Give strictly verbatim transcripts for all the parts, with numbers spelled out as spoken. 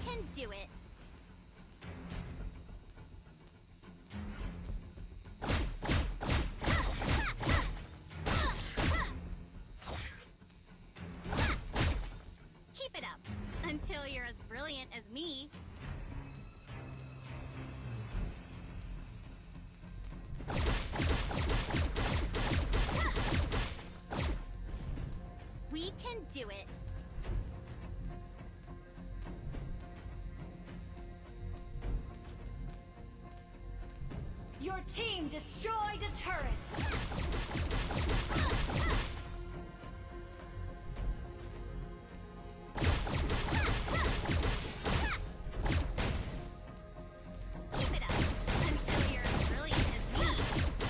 can do it. Keep it up until you're as brilliant as me. We can do it. Your team destroyed a turret. Keep it up until you're as brilliant as me.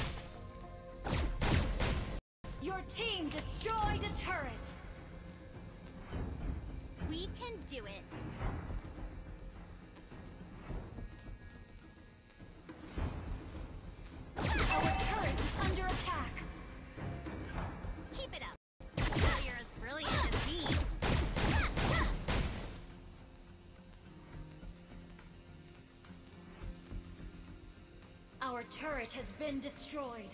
Your team destroyed a turret. We can do it. Our turret is under attack. Keep it up until you're as brilliant as me. Our turret has been destroyed.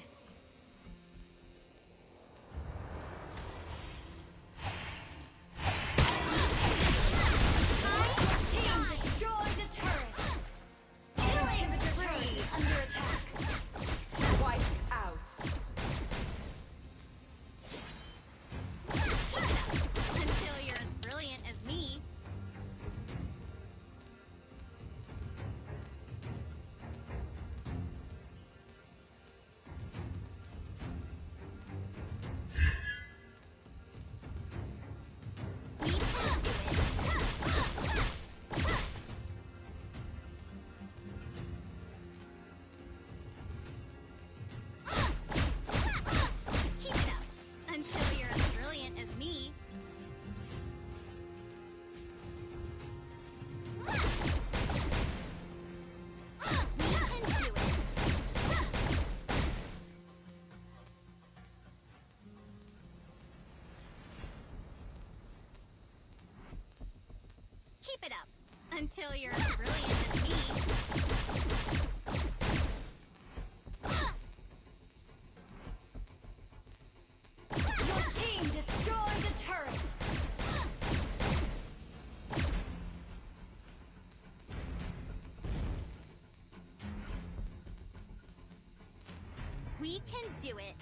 Keep it up until you're as brilliant as me. Your team destroyed a turret. We can do it.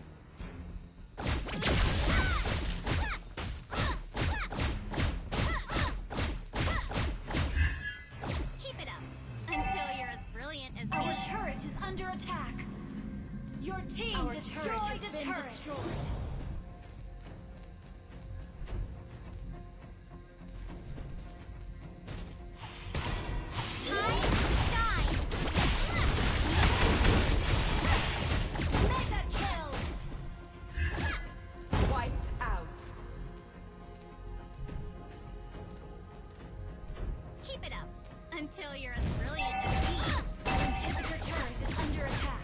Keep it up until you're as brilliant as Our me. turret is under attack. Your team Our destroyed turret has a been turret. destroyed. Keep it up until you're as brilliant as me. Our inhibitor turret is under attack.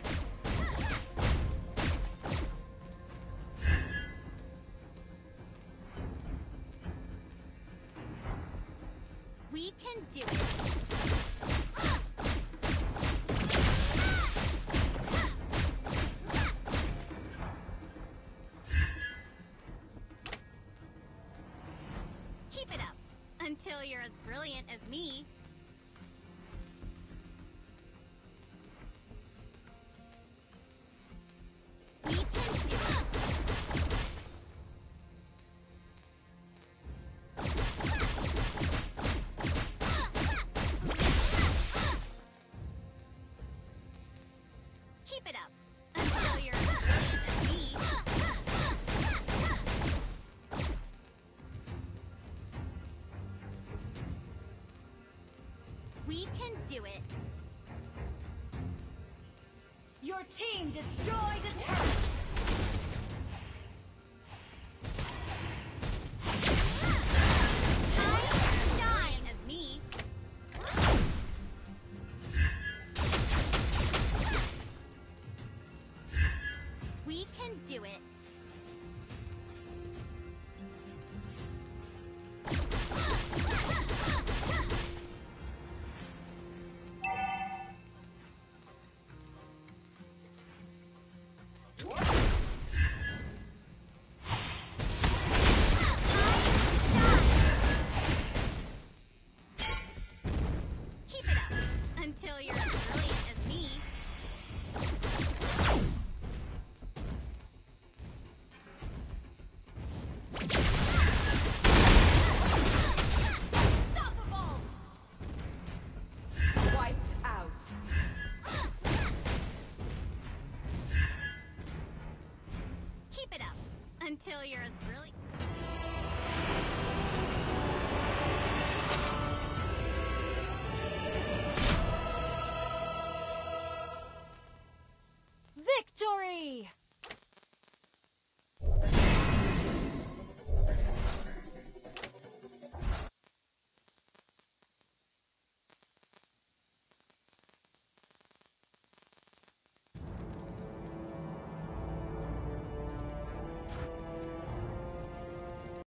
We can do it. Keep it up until you're as brilliant as me. We can do it. Keep it up until you're as brilliant as me. We can do it. Your team destroyed a turret. Time to shine as me. We can do it. you're as